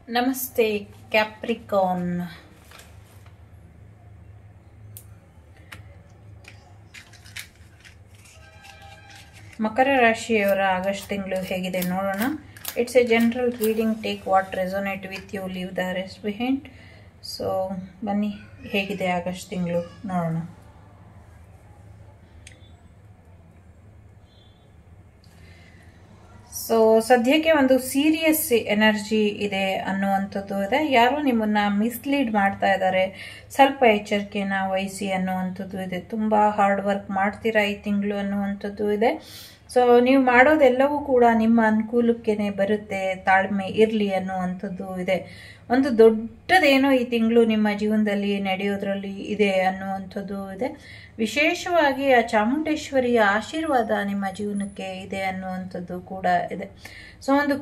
ನಮಸ್ತೆ ಕ್ಯಾಪ್ರಿಕಾನ್. ಮಕರ ರಾಶಿಯವರ ಆಗಸ್ಟ್ ತಿಂಗಳು ಹೇಗಿದೆ ನೋಡೋಣ. It's a general reading. Take what resonate with you, leave the rest behind. So ಬನ್ನಿ, ಹೇಗಿದೆ ಆಗಸ್ಟ್ ತಿಂಗಳು ನೋಡೋಣ. ಸೊ ಸದ್ಯಕ್ಕೆ ಒಂದು ಸೀರಿಯಸ್ ಎನರ್ಜಿ ಇದೆ ಅನ್ನುವಂಥದ್ದು ಇದೆ. ಯಾರೋ ನಿಮ್ಮನ್ನ ಮಿಸ್ಲೀಡ್ ಮಾಡ್ತಾ ಇದ್ದಾರೆ, ಸ್ವಲ್ಪ ಎಚ್ಚರಿಕೆನ ವಹಿಸಿ ಅನ್ನುವಂಥದ್ದು ಇದೆ. ತುಂಬ ಹಾರ್ಡ್ ವರ್ಕ್ ಮಾಡ್ತೀರಾ ಈ ತಿಂಗಳು ಅನ್ನುವಂಥದ್ದು ಇದೆ. ಸೊ ನೀವು ಮಾಡೋದೆಲ್ಲವೂ ಕೂಡ ನಿಮ್ಮ ಅನುಕೂಲಕ್ಕೇನೆ ಬರುತ್ತೆ, ತಾಳ್ಮೆ ಇರಲಿ ಅನ್ನುವಂಥದ್ದು ಇದೆ. ಒಂದು ದೊಡ್ಡದೇನೋ ಈ ತಿಂಗಳು ನಿಮ್ಮ ಜೀವನದಲ್ಲಿ ನಡೆಯೋದ್ರಲ್ಲಿ ಇದೆ ಅನ್ನುವಂಥದ್ದು ಇದೆ. ವಿಶೇಷವಾಗಿ ಆ ಚಾಮುಂಡೇಶ್ವರಿಯ ಆಶೀರ್ವಾದ ನಿಮ್ಮ ಜೀವನಕ್ಕೆ ಇದೆ ಅನ್ನುವಂಥದ್ದು ಕೂಡ ಇದೆ. ಸೊ ಒಂದು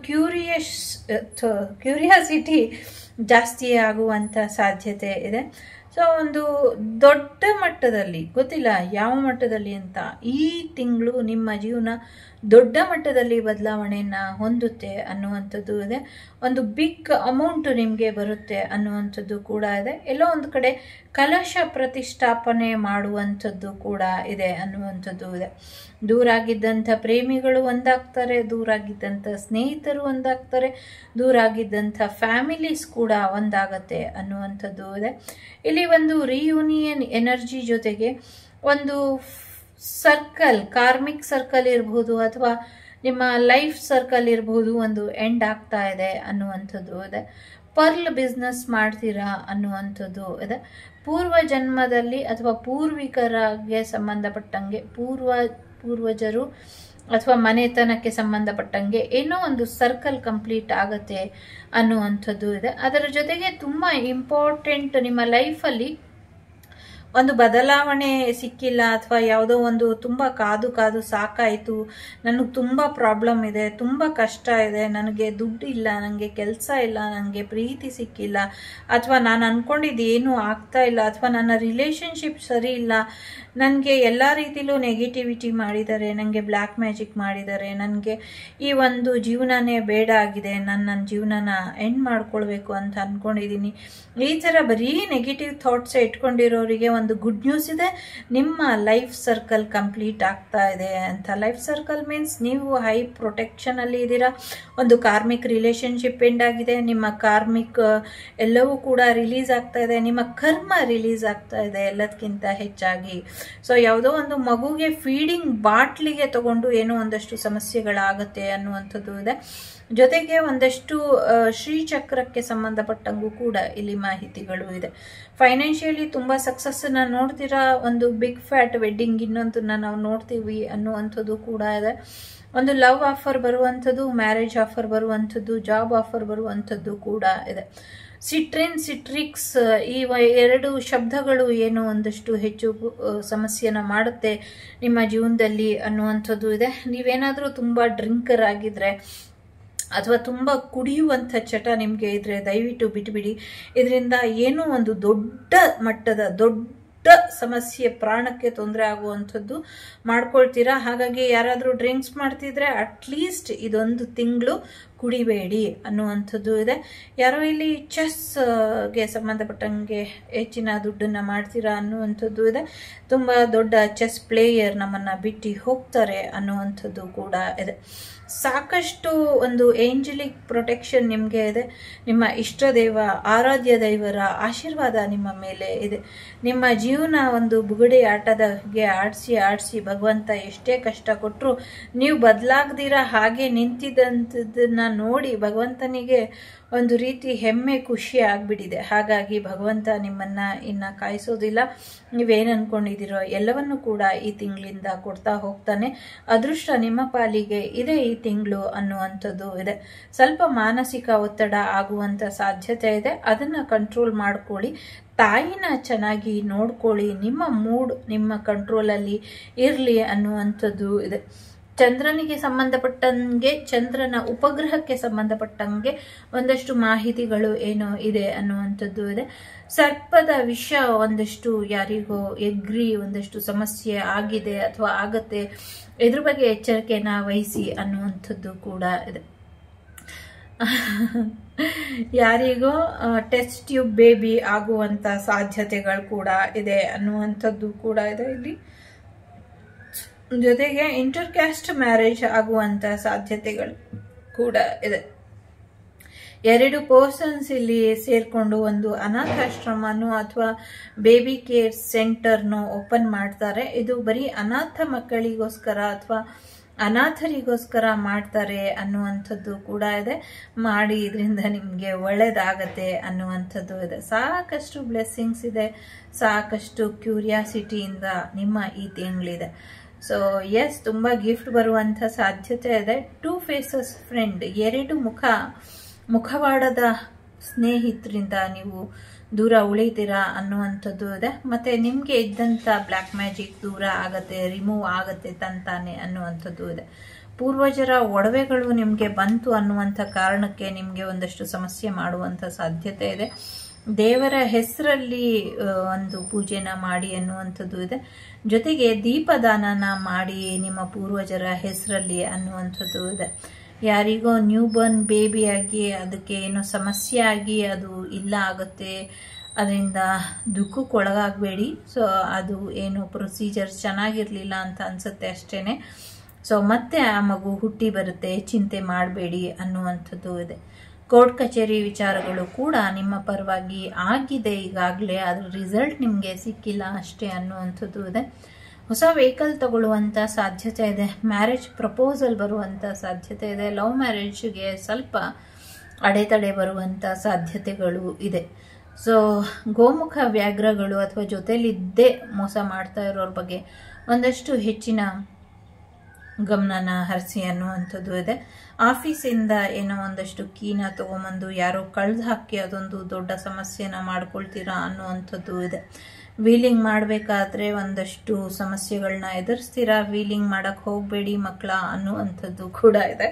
ಕ್ಯೂರಿಯಾಸಿಟಿ ಜಾಸ್ತಿ ಆಗುವಂಥ ಸಾಧ್ಯತೆ ಇದೆ. ಸೊ ಒಂದು ದೊಡ್ಡ ಮಟ್ಟದಲ್ಲಿ, ಗೊತ್ತಿಲ್ಲ ಯಾವ ಮಟ್ಟದಲ್ಲಿ ಅಂತ, ಈ ತಿಂಗಳು ನಿಮ್ಮ ಜೀವನ ದೊಡ್ಡ ಮಟ್ಟದಲ್ಲಿ ಬದಲಾವಣೆಯನ್ನು ಹೊಂದುತ್ತೆ ಅನ್ನುವಂಥದ್ದು ಇದೆ. ಒಂದು ಬಿಗ್ ಅಮೌಂಟ್ ನಿಮಗೆ ಬರುತ್ತೆ ಅನ್ನುವಂಥದ್ದು ಕೂಡ ಇದೆ. ಎಲ್ಲೋ ಒಂದು ಕಡೆ ಕಲಶ ಪ್ರತಿಷ್ಠಾಪನೆ ಮಾಡುವಂಥದ್ದು ಕೂಡ ಇದೆ ಅನ್ನುವಂಥದ್ದು ಇದೆ. ದೂರಾಗಿದ್ದಂಥ ಪ್ರೇಮಿಗಳು ಒಂದಾಗ್ತಾರೆ, ದೂರಾಗಿದ್ದಂಥ ಸ್ನೇಹಿತರು ಒಂದಾಗ್ತಾರೆ, ದೂರಾಗಿದ್ದಂಥ ಫ್ಯಾಮಿಲೀಸ್ ಕೂಡ ಒಂದಾಗತ್ತೆ ಅನ್ನುವಂಥದ್ದು ಇದೆ. ಇಲ್ಲಿ ಒಂದು ರಿಯೂನಿಯನ್ ಎನರ್ಜಿ ಜೊತೆಗೆ ಒಂದು ಸರ್ಕಲ್, ಕಾರ್ಮಿಕ್ ಸರ್ಕಲ್ ಇರ್ಬೋದು ಅಥವಾ ನಿಮ್ಮ ಲೈಫ್ ಸರ್ಕಲ್ ಇರ್ಬೋದು, ಒಂದು ಎಂಡ್ ಆಗ್ತಾ ಇದೆ ಅನ್ನುವಂಥದ್ದು ಇದೆ. ಪರ್ಲ್ ಬಿಸ್ನೆಸ್ ಮಾಡ್ತೀರಾ ಅನ್ನುವಂಥದ್ದು ಇದೆ. ಪೂರ್ವ ಜನ್ಮದಲ್ಲಿ ಅಥವಾ ಪೂರ್ವಿಕರಿಗೆ ಸಂಬಂಧಪಟ್ಟಂಗೆ, ಪೂರ್ವಜರು ಅಥವಾ ಮನೆತನಕ್ಕೆ ಸಂಬಂಧಪಟ್ಟಂಗೆ ಏನೋ ಒಂದು ಸರ್ಕಲ್ ಕಂಪ್ಲೀಟ್ ಆಗತ್ತೆ ಅನ್ನುವಂಥದ್ದು ಇದೆ. ಅದರ ಜೊತೆಗೆ ತುಂಬ ಇಂಪಾರ್ಟೆಂಟ್, ನಿಮ್ಮ ಲೈಫಲ್ಲಿ ಒಂದು ಬದಲಾವಣೆ ಸಿಕ್ಕಿಲ್ಲ ಅಥವಾ ಯಾವುದೋ ಒಂದು ತುಂಬ ಕಾದು ಸಾಕಾಯಿತು, ನನಗೆ ತುಂಬ ಪ್ರಾಬ್ಲಮ್ ಇದೆ, ತುಂಬ ಕಷ್ಟ ಇದೆ, ನನಗೆ ದುಡ್ಡು ಇಲ್ಲ, ನನಗೆ ಕೆಲಸ ಇಲ್ಲ, ನನಗೆ ಪ್ರೀತಿ ಸಿಕ್ಕಿಲ್ಲ, ಅಥವಾ ನಾನು ಅಂದ್ಕೊಂಡಿದ್ದು ಏನೂ ಆಗ್ತಾ ಇಲ್ಲ, ಅಥವಾ ನನ್ನ ರಿಲೇಷನ್ಶಿಪ್ ಸರಿ ಇಲ್ಲ, ನನಗೆ ಎಲ್ಲ ರೀತಿಲೂ ನೆಗೆಟಿವಿಟಿ ಮಾಡಿದ್ದಾರೆ, ನನಗೆ ಬ್ಲ್ಯಾಕ್ ಮ್ಯಾಜಿಕ್ ಮಾಡಿದ್ದಾರೆ, ನನಗೆ ಈ ಒಂದು ಜೀವನನೇ ಬೇಡ ಆಗಿದೆ, ನನ್ನ ಜೀವನನ ಎಂಡ್ ಮಾಡ್ಕೊಳ್ಬೇಕು ಅಂತ ಅಂದ್ಕೊಂಡಿದ್ದೀನಿ. ಈ ಥರ ಬರೀ ನೆಗೆಟಿವ್ ಥಾಟ್ಸೇ ಇಟ್ಕೊಂಡಿರೋರಿಗೆ ಒಂದು ಗುಡ್ ನ್ಯೂಸ್ ಇದೆ, ನಿಮ್ಮ ಲೈಫ್ ಸರ್ಕಲ್ ಕಂಪ್ಲೀಟ್ ಆಗ್ತಾ ಇದೆ ಅಂತ. ಲೈಫ್ ಸರ್ಕಲ್ ಮೀನ್ಸ್ ನೀವು ಹೈ ಪ್ರೊಟೆಕ್ಷನ್ ಅಲ್ಲಿ ಇದ್ದೀರಾ. ಒಂದು ಕಾರ್ಮಿಕ್ ರಿಲೇಶನ್ಶಿಪ್ ಎಂಡ್ ಆಗಿದೆ, ನಿಮ್ಮ ಕಾರ್ಮಿಕ್ ಎಲ್ಲವೂ ಕೂಡ ರಿಲೀಸ್ ಆಗ್ತಾ ಇದೆ, ನಿಮ್ಮ ಕರ್ಮ ರಿಲೀಸ್ ಆಗ್ತಾ ಇದೆ ಎಲ್ಲದಕ್ಕಿಂತ ಹೆಚ್ಚಾಗಿ. ಸೊ ಯಾವುದೋ ಒಂದು ಮಗುಗೆ ಫೀಡಿಂಗ್ ಬಾಟ್ಲಿಗೆ ತಗೊಂಡು ಏನೋ ಒಂದಷ್ಟು ಸಮಸ್ಯೆಗಳಾಗತ್ತೆ ಅನ್ನುವಂಥದ್ದು ಇದೆ. ಜೊತೆಗೆ ಒಂದಷ್ಟು ಶ್ರೀಚಕ್ರಕ್ಕೆ ಸಂಬಂಧಪಟ್ಟಂಗೂ ಕೂಡ ಇಲ್ಲಿ ಮಾಹಿತಿಗಳು ಇದೆ. ಫೈನಾನ್ಷಿಯಲಿ ತುಂಬ ಸಕ್ಸಸ್ಸನ್ನು ನೋಡ್ತೀರಾ. ಒಂದು ಬಿಗ್ ಫ್ಯಾಟ್ ವೆಡ್ಡಿಂಗ್ ಇನ್ನೊಂದನ್ನ ನಾವು ನೋಡ್ತೀವಿ ಅನ್ನುವಂಥದ್ದು ಕೂಡ ಇದೆ. ಒಂದು ಲವ್ ಆಫರ್ ಬರುವಂಥದ್ದು, ಮ್ಯಾರೇಜ್ ಆಫರ್ ಬರುವಂಥದ್ದು, ಜಾಬ್ ಆಫರ್ ಬರುವಂಥದ್ದು ಕೂಡ ಇದೆ. ಸಿಟ್ರಿನ್, ಸಿಟ್ರಿಕ್ಸ್, ಈ ಎರಡು ಶಬ್ದಗಳು ಏನೋ ಒಂದಷ್ಟು ಹೆಚ್ಚು ಸಮಸ್ಯೆನ ಮಾಡುತ್ತೆ ನಿಮ್ಮ ಜೀವನದಲ್ಲಿ ಅನ್ನುವಂಥದ್ದು ಇದೆ. ನೀವೇನಾದರೂ ತುಂಬ ಡ್ರಿಂಕರ್ ಆಗಿದ್ರೆ ಅಥವಾ ತುಂಬ ಕುಡಿಯುವಂಥ ಚಟ ನಿಮಗೆ ಇದ್ರೆ ದಯವಿಟ್ಟು ಬಿಟ್ಬಿಡಿ. ಇದರಿಂದ ಏನೋ ಒಂದು ದೊಡ್ಡ ಮಟ್ಟದ ಸಮಸ್ಯೆ, ಪ್ರಾಣಕ್ಕೆ ತೊಂದರೆ ಆಗುವಂಥದ್ದು ಮಾಡ್ಕೊಳ್ತೀರಾ. ಹಾಗಾಗಿ ಯಾರಾದರೂ ಡ್ರಿಂಕ್ಸ್ ಮಾಡ್ತಿದ್ರೆ ಅಟ್ಲೀಸ್ಟ್ ಇದೊಂದು ತಿಂಗಳು ಕುಡಿಬೇಡಿ ಅನ್ನುವಂಥದ್ದು ಇದೆ. ಯಾರೋ ಇಲ್ಲಿ ಚೆಸ್ಗೆ ಸಂಬಂಧಪಟ್ಟಂಗೆ ಹೆಚ್ಚಿನ ದುಡ್ಡನ್ನು ಮಾಡ್ತೀರಾ ಅನ್ನುವಂಥದ್ದು ಇದೆ. ತುಂಬ ದೊಡ್ಡ ಚೆಸ್ ಪ್ಲೇಯರ್ ನಮ್ಮನ್ನು ಬಿಟ್ಟು ಹೋಗ್ತಾರೆ ಅನ್ನುವಂಥದ್ದು ಕೂಡ ಇದೆ. ಸಾಕಷ್ಟು ಒಂದು ಏಂಜಲಿಕ್ ಪ್ರೊಟೆಕ್ಷನ್ ನಿಮಗೆ ಇದೆ. ನಿಮ್ಮ ಇಷ್ಟ ದೈವ, ಆರಾಧ್ಯ ದೈವರ ಆಶೀರ್ವಾದ ನಿಮ್ಮ ಮೇಲೆ ಇದೆ. ನಿಮ್ಮ ಜೀವನ ಒಂದು ಬುಗುಡೆ ಆಟದಾಗೆ ಆಡಿಸಿ ಭಗವಂತ ಎಷ್ಟೇ ಕಷ್ಟ ಕೊಟ್ಟರು ನೀವು ಬದಲಾಗದಿರ ಹಾಗೆ ನಿಂತಿದ್ದಂಥದ್ದನ್ನ ನೋಡಿ ಭಗವಂತನಿಗೆ ಒಂದು ರೀತಿ ಹೆಮ್ಮೆ, ಖುಷಿ ಆಗ್ಬಿಟ್ಟಿದೆ. ಹಾಗಾಗಿ ಭಗವಂತ ನಿಮ್ಮನ್ನ ಇನ್ನ ಕಾಯಿಸೋದಿಲ್ಲ. ನೀವೇನು ಅನ್ಕೊಂಡಿದ್ದೀರೋ ಎಲ್ಲವನ್ನು ಕೂಡ ಈ ತಿಂಗಳಿಂದ ಕೊಡ್ತಾ ಹೋಗ್ತಾನೆ. ಅದೃಷ್ಟ ನಿಮ್ಮ ಪಾಲಿಗೆ ಇದೆ ಈ ತಿಂಗಳು ಅನ್ನುವಂಥದ್ದು ಇದೆ. ಸ್ವಲ್ಪ ಮಾನಸಿಕ ಒತ್ತಡ ಆಗುವಂಥ ಸಾಧ್ಯತೆ ಇದೆ, ಅದನ್ನು ಕಂಟ್ರೋಲ್ ಮಾಡ್ಕೊಳ್ಳಿ. ತಾಯಿನ ಚೆನ್ನಾಗಿ ನೋಡ್ಕೊಳ್ಳಿ. ನಿಮ್ಮ ಮೂಡ್ ನಿಮ್ಮ ಕಂಟ್ರೋಲಲ್ಲಿ ಇರಲಿ ಅನ್ನುವಂಥದ್ದು ಇದೆ. ಚಂದ್ರನಿಗೆ ಸಂಬಂಧಪಟ್ಟಂಗೆ, ಚಂದ್ರನ ಉಪಗ್ರಹಕ್ಕೆ ಸಂಬಂಧಪಟ್ಟಂಗೆ ಒಂದಷ್ಟು ಮಾಹಿತಿಗಳು ಏನೋ ಇದೆ ಅನ್ನುವಂಥದ್ದು ಇದೆ. ಸರ್ಪದ ವಿಷ ಒಂದಷ್ಟು ಯಾರಿಗೋ ಎಗ್ರಿ ಒಂದಷ್ಟು ಸಮಸ್ಯೆ ಆಗಿದೆ ಅಥವಾ ಆಗತ್ತೆ, ಇದ್ರ ಬಗ್ಗೆ ಎಚ್ಚರಿಕೆನ ವಹಿಸಿ ಅನ್ನುವಂಥದ್ದು ಕೂಡ ಇದೆ. ಯಾರಿಗೋ ಟೆಸ್ಟ್ ಟ್ಯೂಬ್ ಬೇಬಿ ಆಗುವಂತ ಸಾಧ್ಯತೆಗಳು ಕೂಡ ಇದೆ ಅನ್ನುವಂಥದ್ದು ಕೂಡ ಇದೆ ಇಲ್ಲಿ. ಜೊತೆಗೆ ಇಂಟರ್ ಕ್ಯಾಸ್ಟ್ ಮ್ಯಾರೇಜ್ ಆಗುವಂತ ಸಾಧ್ಯತೆಗಳು ಕೂಡ ಇದೆ. 2 ಪರ್ಸನ್ಸ್ ಇಲ್ಲಿ ಸೇರ್ಕೊಂಡು ಒಂದು ಅನಾಥಾಶ್ರಮನೋ ಅಥವಾ ಬೇಬಿ ಕೇರ್ ಸೆಂಟರ್ನೋ ಓಪನ್ ಮಾಡ್ತಾರೆ. ಇದು ಬರೀ ಅನಾಥ ಮಕ್ಕಳಿಗೋಸ್ಕರ ಅಥವಾ ಅನಾಥರಿಗೋಸ್ಕರ ಮಾಡ್ತಾರೆ ಅನ್ನುವಂಥದ್ದು ಕೂಡ ಇದೆ. ಮಾಡಿ ಇದರಿಂದ ನಿಮಗೆ ಒಳ್ಳೇದಾಗತ್ತೆ ಅನ್ನುವಂಥದ್ದು ಇದೆ. ಸಾಕಷ್ಟು ಬ್ಲೆಸ್ಸಿಂಗ್ಸ್ ಇದೆ, ಸಾಕಷ್ಟು ಕ್ಯೂರಿಯಾಸಿಟಿಯಿಂದ ನಿಮ್ಮ ಈ ತಿಂಗಳಿದೆ. ಸೊ ಎಸ್, ತುಂಬ ಗಿಫ್ಟ್ ಬರುವಂಥ ಸಾಧ್ಯತೆ ಇದೆ. 2 ಫೇಸಸ್ ಫ್ರೆಂಡ್, 2 ಮುಖವಾಡದ ಸ್ನೇಹಿತರಿಂದ ನೀವು ದೂರ ಉಳಿತೀರಾ ಅನ್ನುವಂಥದ್ದು ಇದೆ. ಮತ್ತೆ ನಿಮಗೆ ಇದ್ದಂಥ ಬ್ಲ್ಯಾಕ್ ಮ್ಯಾಜಿಕ್ ದೂರ ಆಗತ್ತೆ, ರಿಮೂವ್ ಆಗತ್ತೆ ತಂತಾನೆ ಅನ್ನುವಂಥದ್ದು ಇದೆ. ಪೂರ್ವಜರ ಒಡವೆಗಳು ನಿಮಗೆ ಬಂತು ಅನ್ನುವಂಥ ಕಾರಣಕ್ಕೆ ನಿಮಗೆ ಒಂದಷ್ಟು ಸಮಸ್ಯೆ ಮಾಡುವಂಥ ಸಾಧ್ಯತೆ ಇದೆ. ದೇವರ ಹೆಸರಲ್ಲಿ ಒಂದು ಪೂಜೆನ ಮಾಡಿ ಅನ್ನುವಂಥದ್ದು ಇದೆ. ಜೊತೆಗೆ ದೀಪದಾನನ ಮಾಡಿ ನಿಮ್ಮ ಪೂರ್ವಜರ ಹೆಸರಲ್ಲಿ ಅನ್ನುವಂಥದ್ದು ಇದೆ. ಯಾರಿಗೋ ನ್ಯೂ ಬರ್ನ್ ಬೇಬಿ ಆಗಿ ಅದಕ್ಕೆ ಏನೋ ಸಮಸ್ಯೆ ಆಗಿ ಅದು ಇಲ್ಲ ಆಗುತ್ತೆ, ಅದರಿಂದ ದುಃಖಕ್ಕೊಳಗಾಗಬೇಡಿ. ಸೊ ಅದು ಏನು ಪ್ರೊಸೀಜರ್ ಚೆನ್ನಾಗಿರ್ಲಿಲ್ಲ ಅಂತ ಅನ್ಸುತ್ತೆ ಅಷ್ಟೇನೆ. ಸೊ ಮತ್ತೆ ಆ ಮಗು ಹುಟ್ಟಿ ಬರುತ್ತೆ, ಚಿಂತೆ ಮಾಡಬೇಡಿ ಅನ್ನುವಂಥದ್ದು ಇದೆ. ಕೋರ್ಟ್ ಕಚೇರಿ ವಿಚಾರಗಳು ಕೂಡ ನಿಮ್ಮ ಪರವಾಗಿ ಆಗಿದೆ ಈಗಾಗಲೇ, ಅದ್ರ ರಿಸಲ್ಟ್ ನಿಮಗೆ ಸಿಕ್ಕಿಲ್ಲ ಅಷ್ಟೇ ಅನ್ನುವಂಥದ್ದು ಇದೆ. ಹೊಸ ವೆಹಿಕಲ್ ತಗೊಳ್ಳುವಂಥ ಸಾಧ್ಯತೆ ಇದೆ. ಮ್ಯಾರೇಜ್ ಪ್ರಪೋಸಲ್ ಬರುವಂಥ ಸಾಧ್ಯತೆ ಇದೆ. ಲವ್ ಮ್ಯಾರೇಜ್ಗೆ ಸ್ವಲ್ಪ ಅಡೆತಡೆ ಬರುವಂಥ ಸಾಧ್ಯತೆಗಳು ಇದೆ. ಸೊ ಗೋಮುಖ ವ್ಯಾಘ್ರಗಳು ಅಥವಾ ಜೊತೆಲಿದ್ದೇ ಮೋಸ ಮಾಡ್ತಾ ಇರೋರ ಬಗ್ಗೆ ಒಂದಷ್ಟು ಹೆಚ್ಚಿನ ಗಮನನ ಹರಿಸಿ ಅನ್ನುವಂಥದ್ದು ಇದೆ. ಆಫೀಸಿಂದ ಏನೋ ಒಂದಷ್ಟು ಕೀನ ತಗೊಂಬಂದು ಯಾರೋ ಕಳ್ದು ಹಾಕಿ ಅದೊಂದು ದೊಡ್ಡ ಸಮಸ್ಯೆನ ಮಾಡ್ಕೊಳ್ತೀರಾ ಅನ್ನುವಂಥದ್ದು ಇದೆ. ವೀಲಿಂಗ್ ಮಾಡಬೇಕಾದ್ರೆ ಒಂದಷ್ಟು ಸಮಸ್ಯೆಗಳನ್ನ ಎದುರಿಸ್ತೀರಾ. ವೀಲಿಂಗ್ ಮಾಡಕ್ ಹೋಗಬೇಡಿ ಮಕ್ಕಳ ಅನ್ನುವಂಥದ್ದು ಕೂಡ ಇದೆ.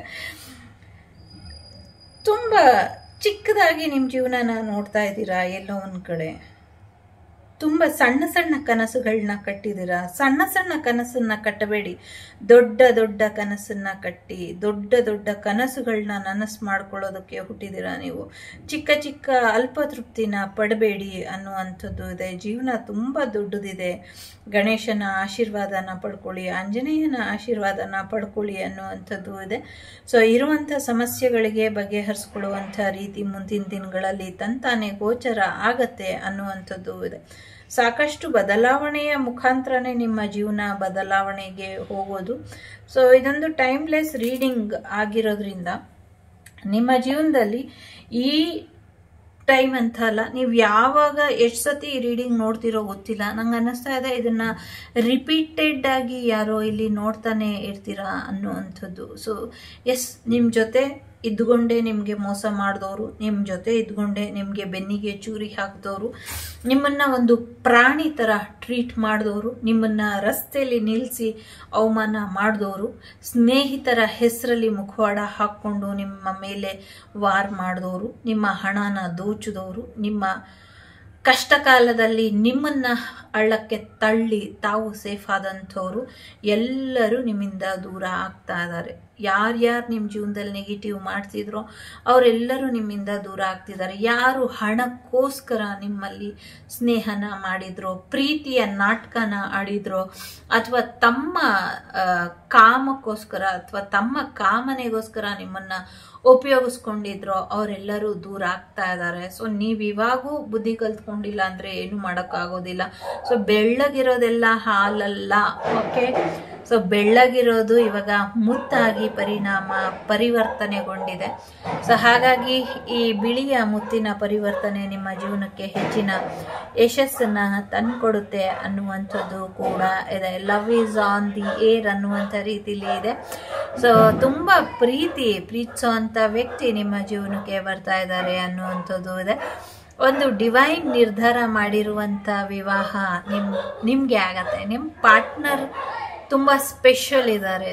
ತುಂಬ ಚಿಕ್ಕದಾಗಿ ನಿಮ್ಮ ಜೀವನನ ನೋಡ್ತಾ ಇದ್ದೀರಾ. ಎಲ್ಲೋ ಒಂದು ಕಡೆ ತುಂಬ ಸಣ್ಣ ಸಣ್ಣ ಕನಸುಗಳನ್ನ ಕಟ್ಟಿದ್ದೀರಾ. ಸಣ್ಣ ಸಣ್ಣ ಕನಸನ್ನ ಕಟ್ಟಬೇಡಿ, ದೊಡ್ಡ ದೊಡ್ಡ ಕನಸನ್ನ ಕಟ್ಟಿ ದೊಡ್ಡ ದೊಡ್ಡ ಕನಸುಗಳನ್ನ ನನಸು ಮಾಡ್ಕೊಳ್ಳೋದಕ್ಕೆ ಹುಟ್ಟಿದ್ದೀರಾ ನೀವು. ಚಿಕ್ಕ ಚಿಕ್ಕ ಅಲ್ಪ ತೃಪ್ತಿನ ಪಡಬೇಡಿ ಅನ್ನುವಂಥದ್ದು ಇದೆ. ಜೀವನ ತುಂಬ ದೊಡ್ಡದಿದೆ. ಗಣೇಶನ ಆಶೀರ್ವಾದನ ಪಡ್ಕೊಳ್ಳಿ, ಆಂಜನೇಯನ ಆಶೀರ್ವಾದನ ಪಡ್ಕೊಳ್ಳಿ ಅನ್ನುವಂಥದ್ದು ಇದೆ. ಸೊ ಇರುವಂಥ ಸಮಸ್ಯೆಗಳಿಗೆ ಬಗೆಹರಿಸ್ಕೊಳ್ಳುವಂಥ ರೀತಿ ಮುಂದಿನ ದಿನಗಳಲ್ಲಿ ತಂತಾನೆ ಗೋಚರ ಆಗತ್ತೆ ಅನ್ನುವಂಥದ್ದು ಇದೆ. ಸಾಕಷ್ಟು ಬದಲಾವಣೆಯ ಮುಖಾಂತರನೇ ನಿಮ್ಮ ಜೀವನ ಬದಲಾವಣೆಗೆ ಹೋಗೋದು. ಸೊ ಇದೊಂದು ಟೈಮ್ಲೆಸ್ ರೀಡಿಂಗ್ ಆಗಿರೋದ್ರಿಂದ ನಿಮ್ಮ ಜೀವನದಲ್ಲಿ ಈ ಟೈಮ್ ಅಂತ ಅಲ್ಲ, ನೀವು ಯಾವಾಗ ಎಷ್ಟು ಸತಿ ಈ ರೀಡಿಂಗ್ ನೋಡ್ತಿರೋ ಗೊತ್ತಿಲ್ಲ. ನಂಗೆ ಅನ್ನಿಸ್ತಾ ಇದೆ ಇದನ್ನ ರಿಪೀಟೆಡ್ ಆಗಿ ಯಾರೋ ಇಲ್ಲಿ ನೋಡ್ತಾನೆ ಇರ್ತೀರಾ ಅನ್ನುವಂಥದ್ದು. ಸೊ ಎಸ್, ನಿಮ್ಮ ಜೊತೆ ಇದ್ಕೊಂಡೇ ನಿಮಗೆ ಮೋಸ ಮಾಡಿದವರು, ನಿಮ್ಮ ಜೊತೆ ಇದ್ಕೊಂಡೇ ನಿಮಗೆ ಬೆನ್ನಿಗೆ ಚೂರಿ ಹಾಕಿದವರು, ನಿಮ್ಮನ್ನ ಒಂದು ಪ್ರಾಣಿ ಥರ ಟ್ರೀಟ್ ಮಾಡಿದವರು, ನಿಮ್ಮನ್ನ ರಸ್ತೆಯಲ್ಲಿ ನಿಲ್ಲಿಸಿ ಅವಮಾನ ಮಾಡಿದವರು, ಸ್ನೇಹಿತರ ಹೆಸರಲ್ಲಿ ಮುಖವಾಡ ಹಾಕ್ಕೊಂಡು ನಿಮ್ಮ ಮೇಲೆ ವಾರ್ ಮಾಡಿದವರು, ನಿಮ್ಮ ಹಣನ ದೋಚಿದವರು, ನಿಮ್ಮ ಕಷ್ಟ ಕಾಲದಲ್ಲಿ ನಿಮ್ಮನ್ನ ಹಳ್ಳಕ್ಕೆ ತಳ್ಳಿ ತಾವು ಸೇಫ್ ಆದಂಥವ್ರು ಎಲ್ಲರೂ ನಿಮ್ಮಿಂದ ದೂರ ಆಗ್ತಾ ಇದ್ದಾರೆ. ಯಾರ್ಯಾರು ನಿಮ್ಮ ಜೀವನದಲ್ಲಿ ನೆಗೆಟಿವ್ ಮಾಡ್ತಿದ್ರೋ ಅವರೆಲ್ಲರೂ ನಿಮ್ಮಿಂದ ದೂರ ಆಗ್ತಿದ್ದಾರೆ. ಯಾರು ಹಣಕ್ಕೋಸ್ಕರ ನಿಮ್ಮಲ್ಲಿ ಸ್ನೇಹನ ಮಾಡಿದ್ರೋ, ಪ್ರೀತಿಯ ನಾಟಕನ ಆಡಿದ್ರೋ, ಅಥವಾ ತಮ್ಮ ಕಾಮಕ್ಕೋಸ್ಕರ ಅಥವಾ ತಮ್ಮ ಕಾಮನೆಗೋಸ್ಕರ ನಿಮ್ಮನ್ನ ಉಪಯೋಗಿಸ್ಕೊಂಡಿದ್ರೋ ಅವರೆಲ್ಲರೂ ದೂರ ಆಗ್ತಾ ಇದ್ದಾರೆ. ಸೊ ನೀವಿವಾಗೂ ಬುದ್ಧಿ ಕಲ್ತ್ಕೊಂಡಿಲ್ಲ ಅಂದ್ರೆ ಏನು ಮಾಡೋಕ್ಕಾಗೋದಿಲ್ಲ. ಸೊ ಬೆಳ್ಳಗಿರೋದೆಲ್ಲ ಹಾಲಲ್ಲ, ಓಕೆ. ಸೊ ಬೆಳ್ಳಗಿರೋದು ಇವಾಗ ಮುತ್ತಾಗಿ ಪರಿವರ್ತನೆಗೊಂಡಿದೆ. ಸೊ ಹಾಗಾಗಿ ಈ ಬಿಳಿಯ ಮುತ್ತಿನ ಪರಿವರ್ತನೆ ನಿಮ್ಮ ಜೀವನಕ್ಕೆ ಹೆಚ್ಚಿನ ಯಶಸ್ಸನ್ನ ತಂದ್ಕೊಡುತ್ತೆ ಅನ್ನುವಂಥದ್ದು ಕೂಡ ಇದೆ. Love is on the air ಅನ್ನುವಂಥ ರೀತಿಲಿ ಇದೆ. ಸೊ ತುಂಬಾ ಪ್ರೀತಿಸುವಂತ ವ್ಯಕ್ತಿ ನಿಮ್ಮ ಜೀವನಕ್ಕೆ ಬರ್ತಾ ಇದ್ದಾರೆ ಅನ್ನುವಂಥದ್ದು ಇದೆ. ಒಂದು ಡಿವೈನ್ ನಿರ್ಧಾರ ಮಾಡಿರುವಂತ ವಿವಾಹ ನಿಮ್ಗೆ ಆಗತ್ತೆ. ನಿಮ್ಮ ಪಾರ್ಟ್ನರ್ ತುಂಬಾ ಸ್ಪೆಷಲ್ ಇದ್ದಾರೆ,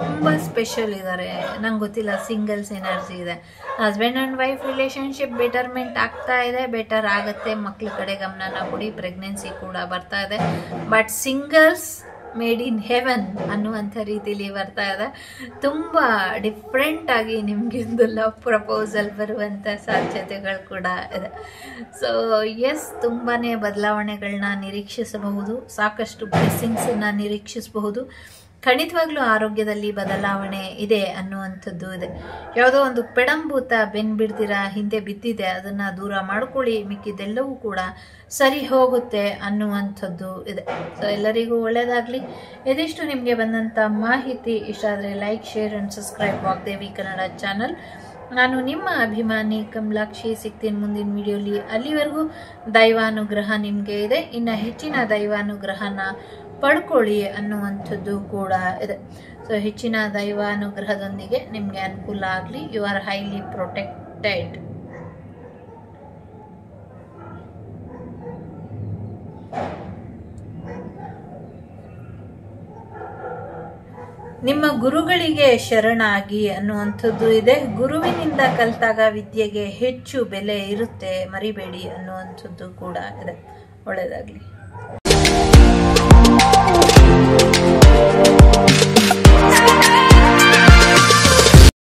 ನಂಗೆ ಗೊತ್ತಿಲ್ಲ, ಸಿಂಗಲ್ಸ್ ಎನರ್ಜಿ ಇದೆ. Husband and wife relationship betterment ಆಗ್ತಾ ಇದೆ, ಬೆಟರ್ ಆಗತ್ತೆ. ಮಕ್ಳ ಕಡೆ ಗಮನನ ಕೊಡಿ. ಪ್ರೆಗ್ನೆನ್ಸಿ ಕೂಡ ಬರ್ತಾ ಇದೆ. But singles made in heaven ಅನ್ನುವಂಥ ರೀತಿಯಲ್ಲಿ ಬರ್ತಾ ಇದೆ. ತುಂಬ ಡಿಫ್ರೆಂಟ್ ಆಗಿ ನಿಮಗೆ ಒಂದು ಲವ್ ಪ್ರಪೋಸಲ್ ಬರುವಂಥ ಸಾಧ್ಯತೆಗಳು ಕೂಡ ಇದೆ. ಸೊ ಎಸ್, ತುಂಬಾ ಬದಲಾವಣೆಗಳನ್ನ ನಿರೀಕ್ಷಿಸಬಹುದು, ಸಾಕಷ್ಟು ಬ್ಲೆಸ್ಸಿಂಗ್ಸನ್ನು ನಿರೀಕ್ಷಿಸಬಹುದು. ಖಂಡಿತವಾಗ್ಲೂ ಆರೋಗ್ಯದಲ್ಲಿ ಬದಲಾವಣೆ ಇದೆ ಅನ್ನುವಂಥದ್ದು ಇದೆ. ಯಾವುದೋ ಒಂದು ಪೆಡಂಭೂತ ಬೆನ್ಬಿಡ್ದಿರ ಹಿಂದೆ ಬಿದ್ದಿದೆ, ಅದನ್ನು ದೂರ ಮಾಡ್ಕೊಳ್ಳಿ, ಮಿಕ್ಕಿದೆಲ್ಲವೂ ಕೂಡ ಸರಿ ಹೋಗುತ್ತೆ ಅನ್ನುವಂಥದ್ದು ಇದೆ. ಸೊ ಎಲ್ಲರಿಗೂ ಒಳ್ಳೆಯದಾಗಲಿ. ಇದಿಷ್ಟು ನಿಮಗೆ ಬಂದಂಥ ಮಾಹಿತಿ. ಇಷ್ಟ ಆದರೆ like, share and subscribe Vagdevi Kannada channel. ನಾನು ನಿಮ್ಮ ಅಭಿಮಾನಿ ಕಮಲಾಕ್ಷಿ. ಸಿಗ್ತೀನಿ ಮುಂದಿನ ವಿಡಿಯೋಲಿ. ಅಲ್ಲಿವರೆಗೂ ದೈವಾನುಗ್ರಹ ನಿಮಗೆ ಇದೆ. ಇನ್ನು ಹೆಚ್ಚಿನ ದೈವಾನುಗ್ರಹನ ಪಡ್ಕೊಳ್ಳಿ ಅನ್ನುವಂಥದ್ದು ಕೂಡ ಇದೆ. ಸೊ ಹೆಚ್ಚಿನ ದೈವಾನುಗ್ರಹದೊಂದಿಗೆ ನಿಮಗೆ ಅನುಕೂಲ ಆಗಲಿ. You are highly protected. ನಿಮ್ಮ ಗುರುಗಳಿಗೆ ಶರಣಾಗಿ ಅನ್ನುವಂಥದ್ದು ಇದೆ. ಗುರುವಿನಿಂದ ಕಲಿತಾಗ ವಿದ್ಯೆಗೆ ಹೆಚ್ಚು ಬೆಲೆ ಇರುತ್ತೆ, ಮರಿಬೇಡಿ ಅನ್ನುವಂಥದ್ದು ಕೂಡ ಇದೆ. ಒಳ್ಳೆಯದಾಗಲಿ.